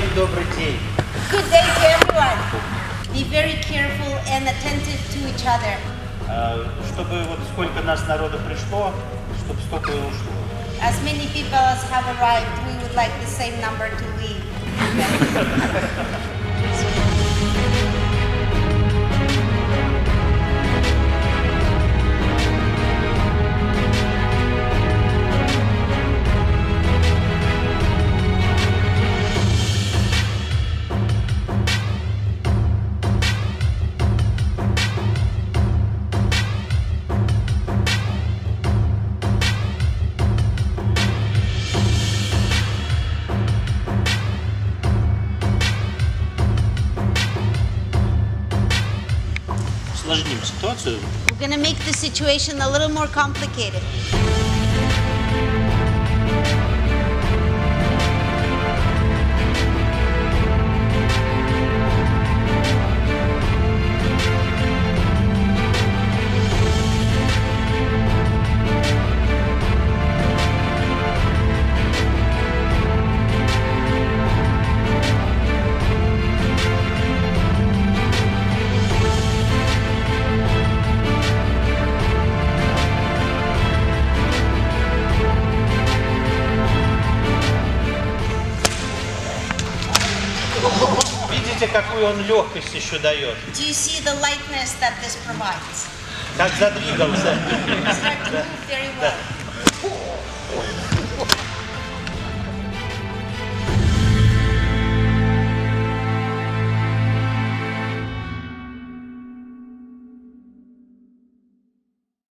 Всем добрый день. Good day to everyone. Be very careful and attentive to each other. Чтобы вот сколько нас народа пришло, чтобы столько и ушло. As many people as have arrived, we would like the same number to leave. Сложним ситуацию. We're going to make the situation a little more complicated. Видите, какую он легкость еще дает? Do you see the lightness that this provides? Как задвигался. Start to move very well.